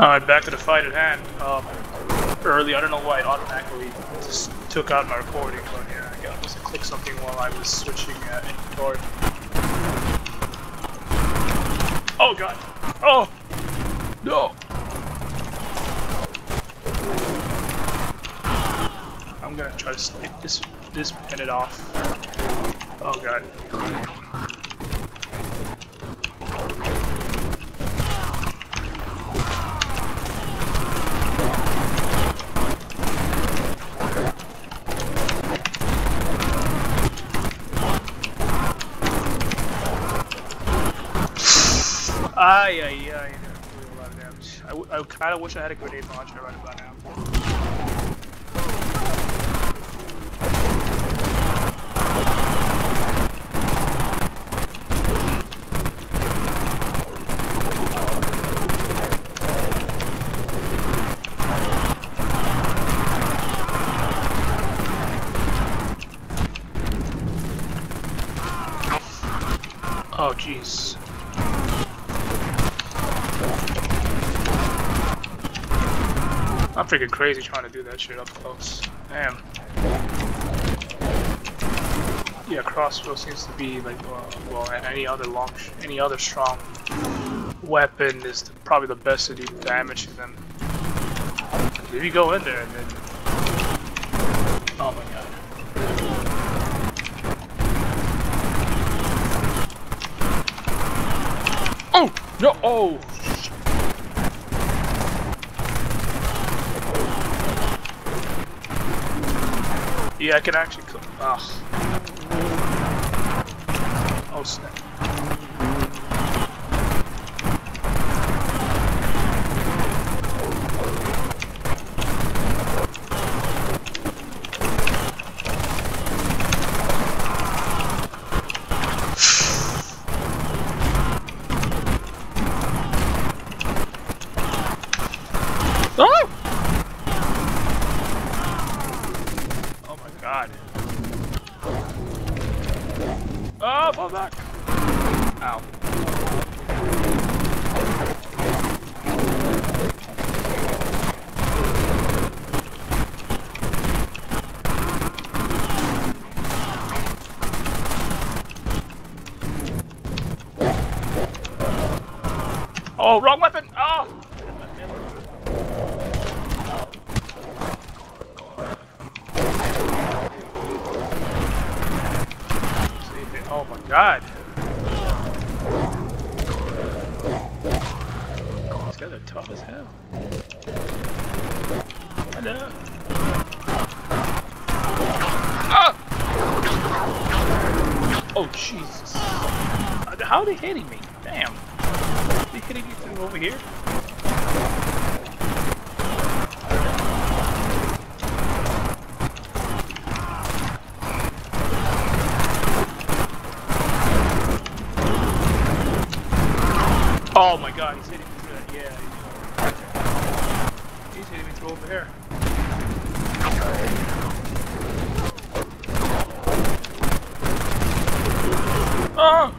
Alright, back to the fight at hand. Early, I don't know why it automatically just took out my recording, but yeah, I must have clicked something while I was switching inventory. Oh god! Oh! No! I'm gonna try to snipe this pin it off. Oh god. Ay, that did a lot of damage. I kind of wish I had a grenade launcher right about now. Oh, jeez. I'm freaking crazy trying to do that shit up close. Damn. Yeah, crossbow seems to be like, well, any other strong weapon is probably the best to do damage to them. If you go in there and then, oh my god. Oh no! Oh. Yeah, I can actually cook. Ugh. Oh snap. Oh! God. Oh, fall back. Ow. Oh, wrong weapon. Oh. Oh my god. These guys are tough as hell. Hello. Ah! Oh Jesus. How are they hitting me? Damn. Are they hitting me from over here? Oh my god, he's hitting me through that, yeah. He's hitting me through over here. Oh!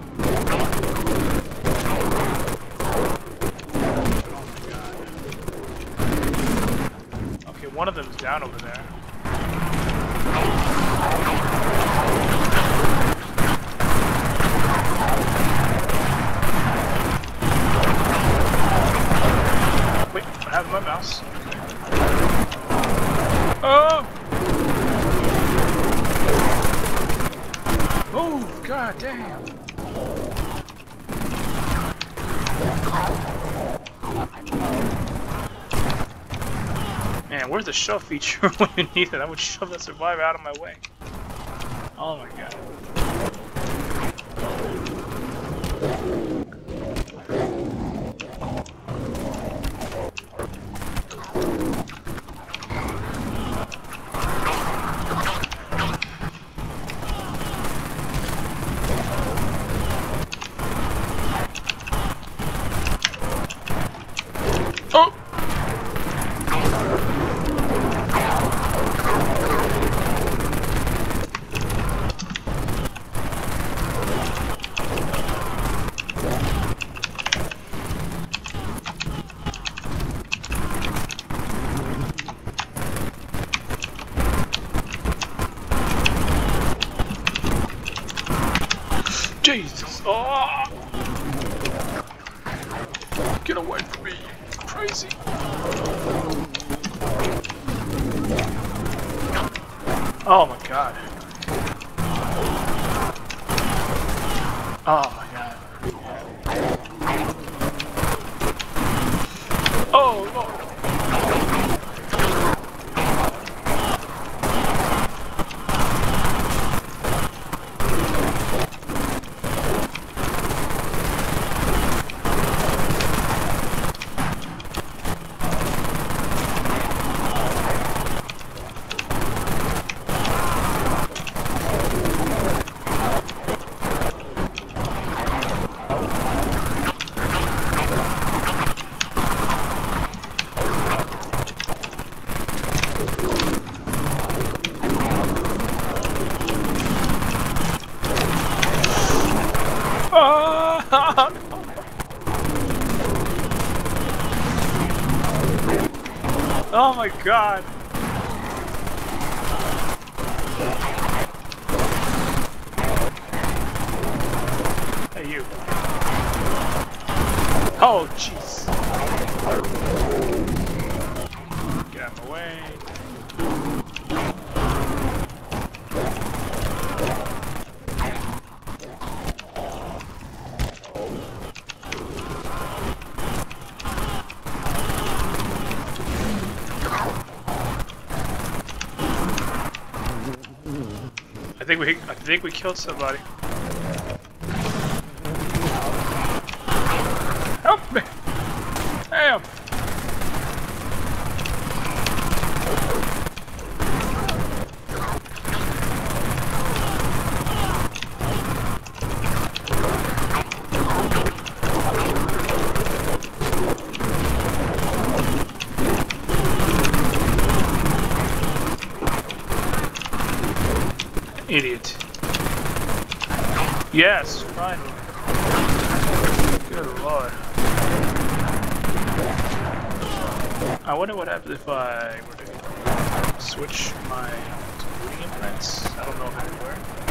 Okay, one of them is down over there. Wait, I have my mouse. Oh! Oh, god damn. Man, where's the shove feature when you need it? I would shove that survivor out of my way. Oh my god. Oh! Get away from me, you crazy. Oh my god. Oh my god. Oh no. Oh my god. Hey you. Oh jeez. Get out of my way. I think we killed somebody. Help me! Damn! Idiot. Yes, finally. Good lord. I wonder what happens if I were to switch my reading implants. I don't know how they work.